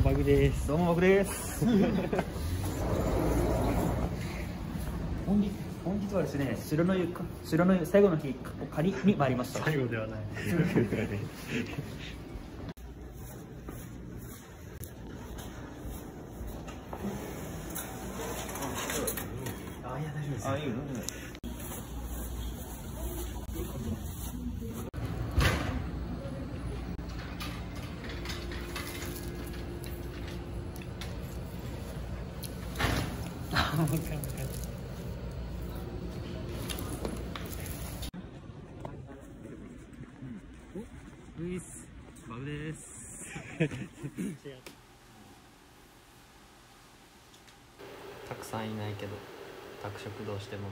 バグです。 どうも僕です。本日はですね、白の湯最後の日を借りに参りました。 最後ではない。あ、いや大丈夫です。 あ、いいよ。 ウィスバグです。 たくさんいないけど宅食堂してます。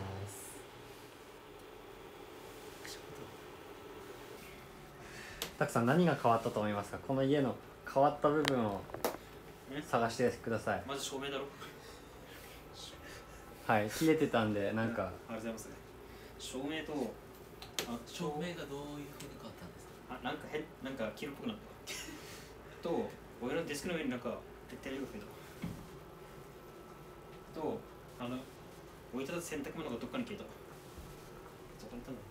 たくさん何が変わったと思いますか？この家の変わった部分を探してください。 まず照明だろ。 はい、切れてたんでなんか、 ありがとうございます。照明と照明がどういう風に変わったんですか？ なんか黄色っぽくなったと、俺のデスクの上になんかテレビが増えたと、置いてた洗濯物がどっかに消えた。そこにいたんだ。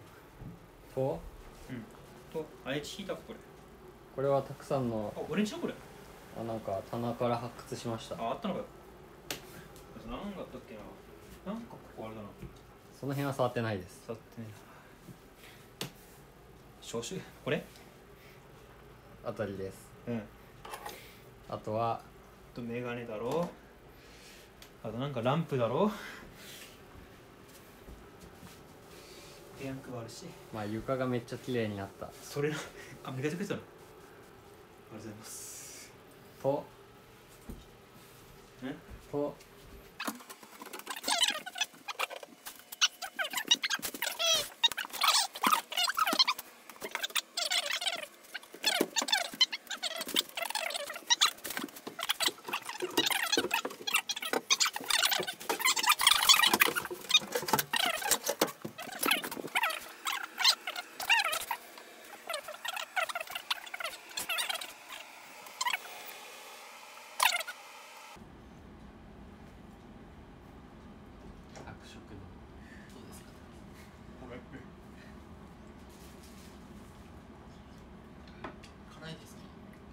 と、あれ引いたかこれ。 これはたくさんの俺んちのこれ。 なんか棚から発掘しました。 あったのかよ。なんかあったっけな。なんかここあれだな。 その辺は触ってないです。 触ってね。消臭これあたりです。あとはメガネだろ。あとなんかランプだろ。ペヤンクはあるし。 まあ床がめっちゃ綺麗になった。 それめがちゃくちゃだ。ありがとうございます。 と辛いですか？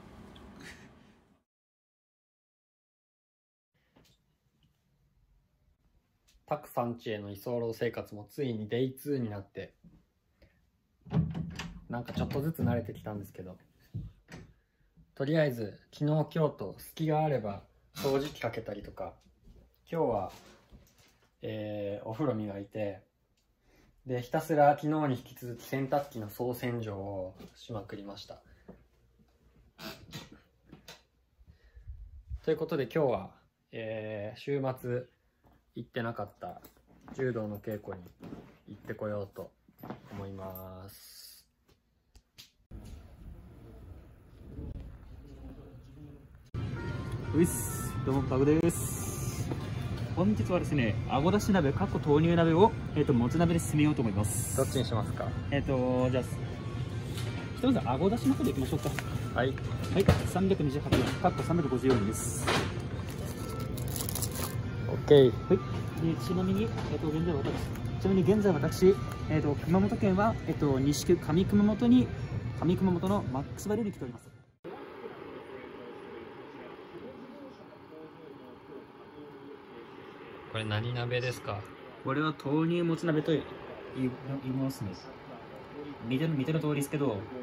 たくさん家への居候生活もついに Day2 になってなんかちょっとずつ慣れてきたんですけど、とりあえず昨日今日と隙があれば掃除機かけたりとか、今日は、お風呂磨いて、でひたすら昨日に引き続き洗濯機の総洗浄をしまくりました。ということで今日は、週末行ってなかった柔道の稽古に行ってこようと思います。 ういっす、どうもバグです。本日はですね、あごだし鍋豆乳鍋をもつ鍋で進めようと思います。 どっちにしますか？ じゃあひとまずあごだしの方でいきましょうか。はい、328円350円です。 OK。 はい。でちなみに現在私熊本県は西区上熊本のマックスバリューに来ております。 これ何鍋ですか？ これは豆乳もつ鍋と言いますね。見ての通りですけど、